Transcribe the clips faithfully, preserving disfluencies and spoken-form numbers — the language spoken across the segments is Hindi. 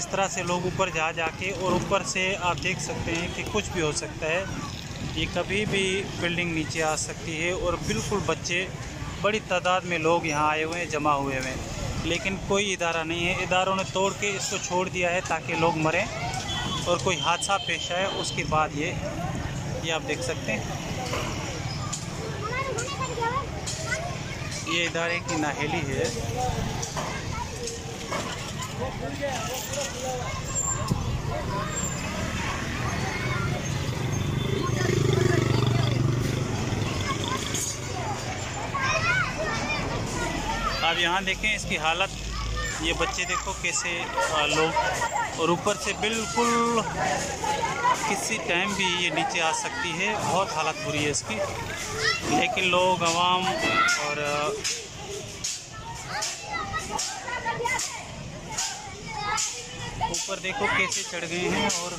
इस तरह से लोग ऊपर जा जाके और ऊपर से आप देख सकते हैं कि कुछ भी हो सकता है, ये कभी भी बिल्डिंग नीचे आ सकती है। और बिल्कुल बच्चे बड़ी तादाद में लोग यहाँ आए हुए हैं, जमा हुए हुए हैं, लेकिन कोई इदारा नहीं है। इदारों ने तोड़ के इसको छोड़ दिया है ताकि लोग मरें और कोई हादसा पेश आए उसके बाद ये ये आप देख सकते हैं। ये इदारे की नाहेली है। आप यहाँ देखें इसकी हालत, ये बच्चे देखो कैसे लोग, और ऊपर से बिल्कुल किसी टाइम भी ये नीचे आ सकती है। बहुत हालत बुरी है इसकी, लेकिन लोग आवाम और ऊपर देखो कैसे चढ़ गए हैं। और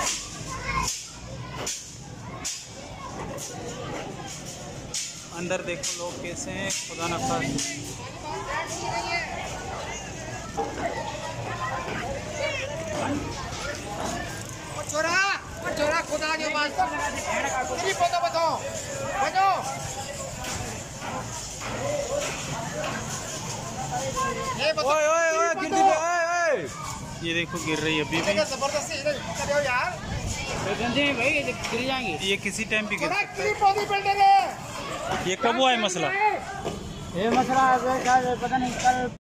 अंदर देखो लोग कैसे हैं, खुदा न खास्ता। छोरा छोरा खुदा के पास कुछ पता बताओ बताओ। ओए ओए ओए गिर रही है, ये देखो गिर रही है अभी भी। जबरदस्ती करो यार, भाई गिर जाएंगे, ये किसी टाइम भी गिर सकता है। ये कब हुआ है मसला? ये मसला पता नहीं, कल